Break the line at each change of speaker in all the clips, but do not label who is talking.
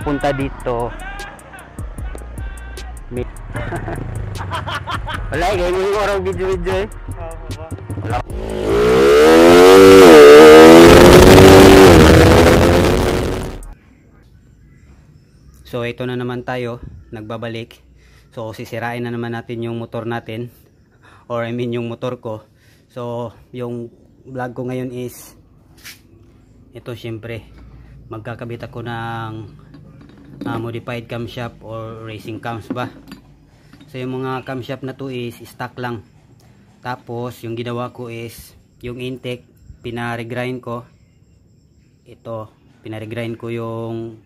papunta dito. Wala, ganyan yung orang video-video eh. Wala. So ito na naman tayo, nagbabalik. So sisirain na naman natin yung motor natin, or I mean yung motor ko. So yung vlog ko ngayon is ito, syempre magkakabit ako ng modified camshaft or racing cams ba. So yung mga camshaft na to is stock lang. Tapos yung ginawa ko is yung intake pina-regrind ko. Ito, pina-regrind ko yung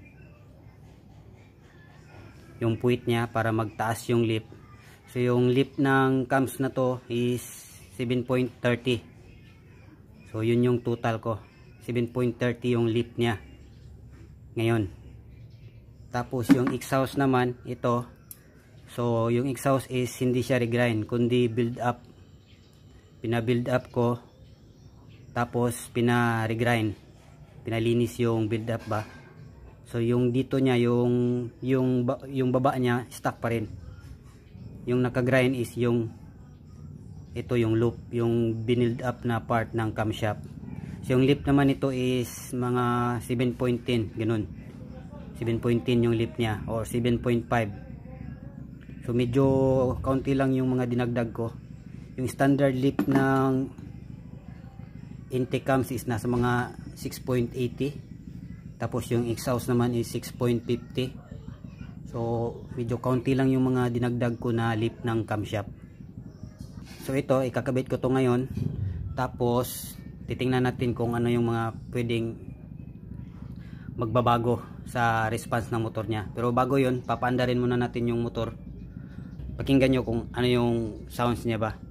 puwit niya para magtaas yung lip. So yung lip ng cams na to is 7.30. So yun yung total ko, 7.30 yung lip niya ngayon. Tapos yung exhaust naman ito. So yung exhaust is hindi siya regrind kundi build up. Pina-build up ko, tapos pina-regrind, pinalinis yung build up ba. So yung dito niya, yung baba niya stock pa rin. Yung naka-grind is yung ito, yung loop, yung binild up na part ng camshaft. So yung lip naman ito is mga 7.10, ganun. 7.10 yung lip niya, or 7.5. So medyo kaunti lang yung mga dinagdag ko. Yung standard lip ng intake cams is nasa mga 6.80. Tapos yung exhaust naman is 6.50. So medyo kaunti lang yung mga dinagdag ko na lip ng camshaft. So ito, ikakabit ko to ngayon. Tapos titingnan natin kung ano yung mga pwedeng magbabago sa response ng motor niya. Pero bago yun, papaandarin muna natin yung motor. Pakinggan nyo kung ano yung sounds niya ba.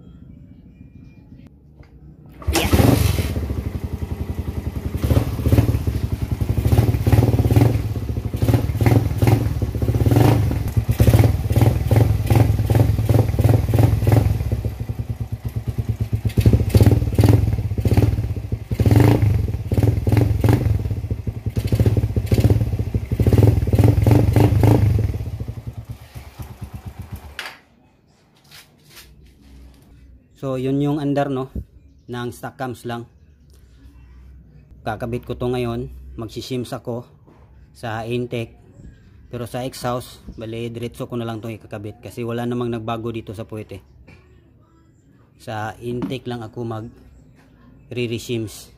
So yun yung andar no, ng stock cams lang. Kakabit ko to ngayon, magsisims ako sa intake. Pero sa exhaust, bali diretso ko na lang itong ikakabit kasi wala namang nagbago dito sa puwete. Sa intake lang ako mag re-resims.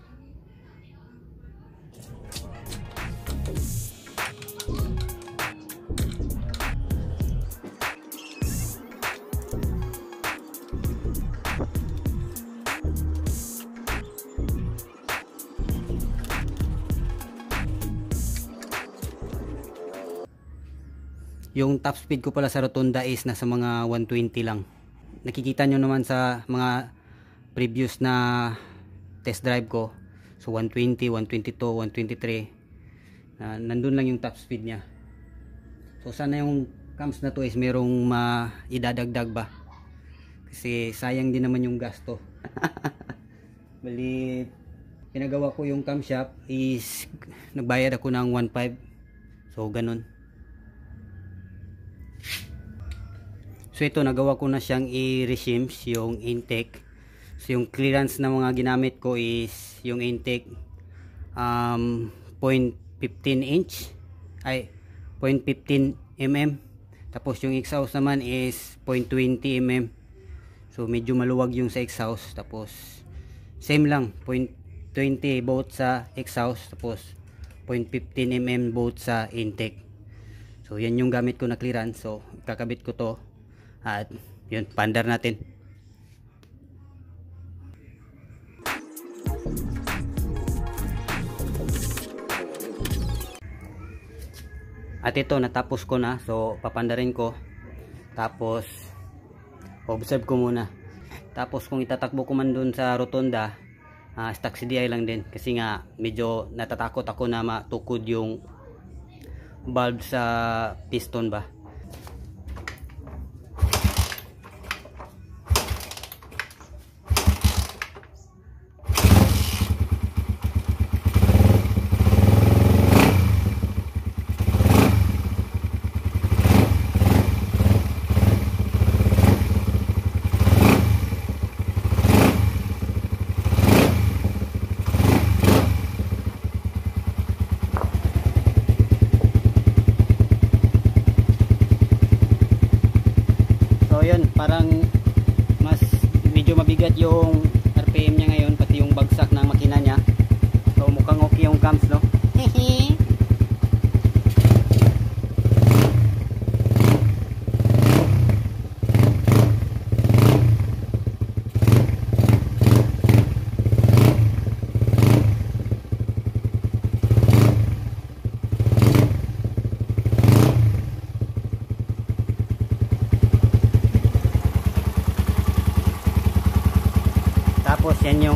Yung top speed ko pala sa rotunda is nasa mga 120 lang. Nakikita nyo naman sa mga previous na test drive ko. So 120, 122, 123. Nandun lang yung top speed nya. So sana yung cams na to is merong idadagdag ba. Kasi sayang din naman yung gasto. Bali, pinagawa ko yung camshaft is nagbayad ako ng 1.5. So ganun. So ito, nagawa ko na siyang i-resims yung intake. So yung clearance na mga ginamit ko is yung intake 0.15 inch ay 0.15 mm. Tapos yung exhaust naman is 0.20 mm. So medyo maluwag yung sa exhaust. Tapos same lang, 0.20 both sa exhaust, tapos 0.15 mm both sa intake. So yan yung gamit ko na clearance. So kakabit ko to. At yun, pandar natin. At ito, natapos ko na. So papandarin ko. Tapos observe ko muna. Tapos kung itatakbo ko man dun sa rotunda, stock CDI lang din. Kasi nga medyo natatakot ako na matukod yung valve sa piston ba.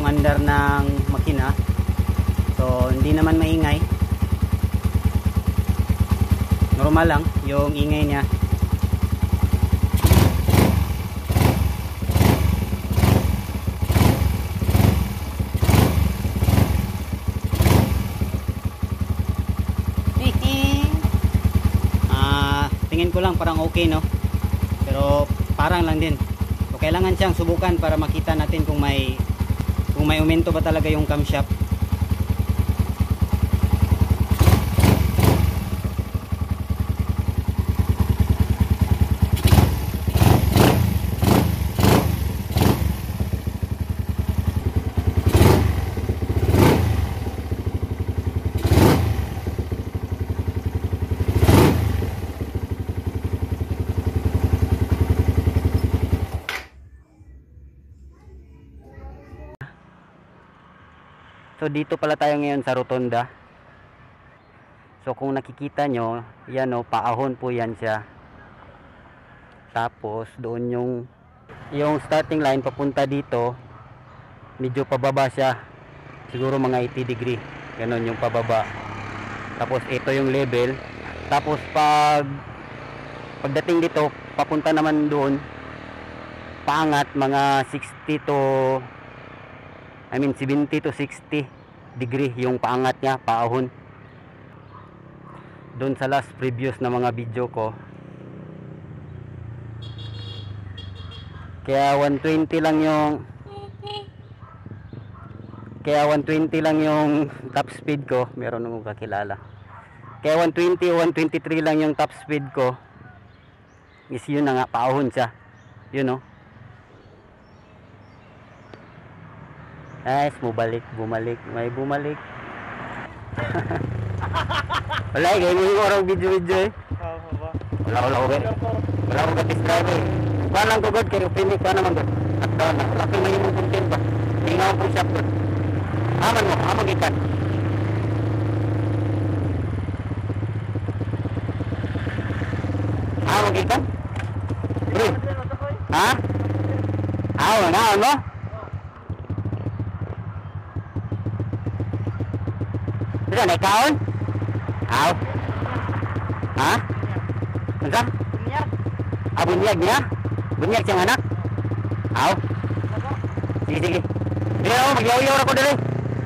yung andar ng makina. So hindi naman maingay, normal lang yung ingay niya. Tingin ko lang parang okay, no, pero parang lang din. So kailangan siyang subukan para makita natin kung may aumento ba talaga yung camshaft. So dito pala tayo ngayon sa rotonda. So kung nakikita nyo, yan o, paahon po yan siya. Tapos doon yung starting line papunta dito, medyo pababa siya. Siguro mga 80 degree. Ganon yung pababa. Tapos ito yung level. Tapos pagdating dito, papunta naman doon, paangat mga 70 to 60 degree yung paangat niya, paahon. Doon sa last previous na mga video ko, kaya 120 lang yung top speed ko. Meron nung kakilala, kaya 120 o 123 lang yung top speed ko, is yun na nga, paahon siya, yun o. Nice, bumalik, may bumalik. Wala, kayo mo orang video eh. Wala ko gatis drive eh. Kuha lang ko god, kayo pinik, kuha naman god. At doon, nakulaki na yung content ba? Tingnan ko shop god. Aman mo, amag ikan. Amag ikan? Bro, ha? Awan mo? Bisa naik kaon? Aw. Ha? Unsa? Bunyag. Ah, bunyag niya? Bunyag siyang anak? Aw. Sige. Dili ako, magyaw-yaw ako dali.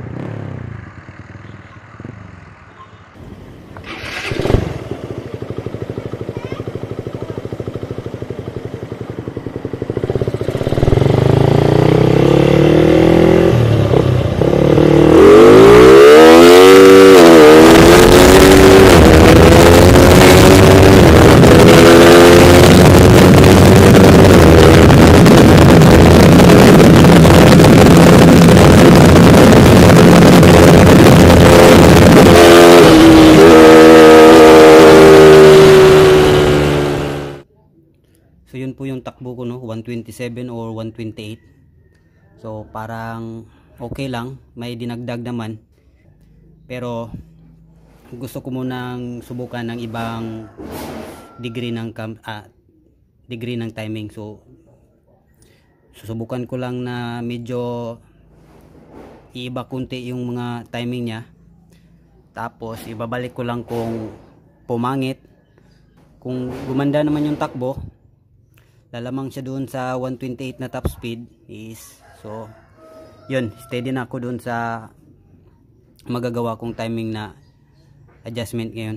So yun po yung takbo ko, no, 127 or 128. So parang okay lang, may dinagdag naman. Pero gusto ko munang subukan ng ibang degree ng timing. So susubukan ko lang na medyo iiba kunti yung mga timing niya. Tapos ibabalik ko lang kung pumangit. Kung gumanda naman yung takbo, lalamang siya doon sa 128 na top speed is, so yun, steady na ako doon sa magagawa kong timing na adjustment ngayon.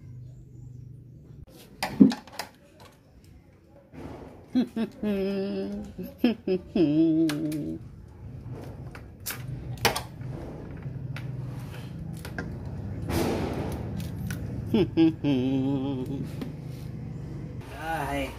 Ay.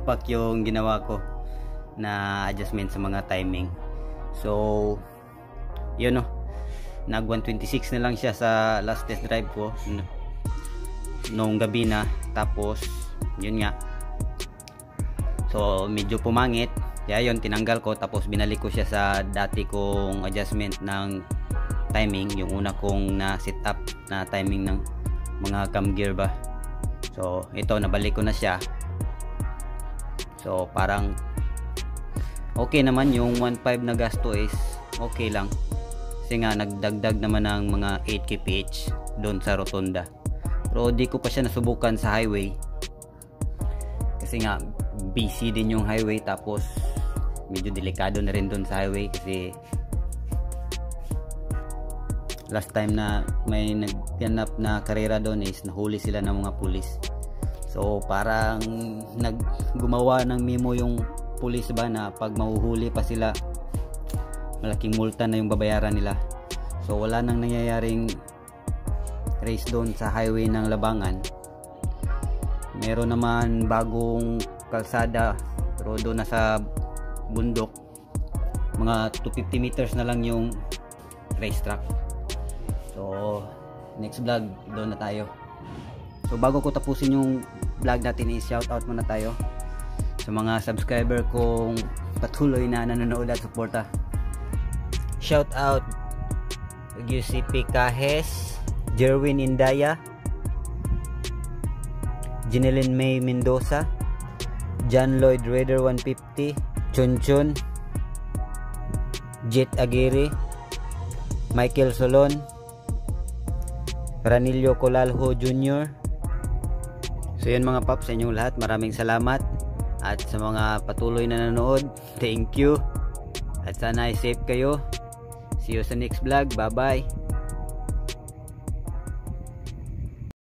palpak yung ginawa ko na adjustment sa mga timing. So yun, no, nag 126 na lang siya sa last test drive ko nung gabi na. Tapos yun nga, so medyo pumangit, kaya yun tinanggal ko, tapos binalik ko siya sa dati kong adjustment ng timing, yung una kong na set up na timing ng mga cam gear ba. So ito, nabalik ko na siya. So parang okay naman, yung 1.5 na gasto is okay lang, kasi nga nagdagdag naman ng mga 8 kph doon sa rotonda. Pero di ko pa siya nasubukan sa highway kasi nga busy din yung highway, tapos medyo delikado na rin doon sa highway kasi last time na may nagganap na karera doon is nahuli sila ng mga pulis. So parang gumawa ng memo yung pulis ba na pag mahuhuli pa sila, malaking multa na yung babayaran nila. So wala nang nangyayaring race doon sa highway ng Labangan. Meron naman bagong kalsada, pero doon na sa bundok, mga 250 meters na lang yung racetrack. So next vlog doon na tayo. So bago ko tapusin yung vlog natin, is shout out muna tayo sa mga subscriber kong patuloy na nanonood at suporta. Shout out UCP Kahes, Jerwin Indaya, Jeneline May Mendoza, John Lloyd Raider 150, Chunchun, Jet Aguirre, Michael Solon, Ranillo Colalho Jr. So yun mga paps, sa inyong lahat, maraming salamat. At sa mga patuloy na nanonood, thank you. At sana ay safe kayo. See you sa next vlog. Bye bye.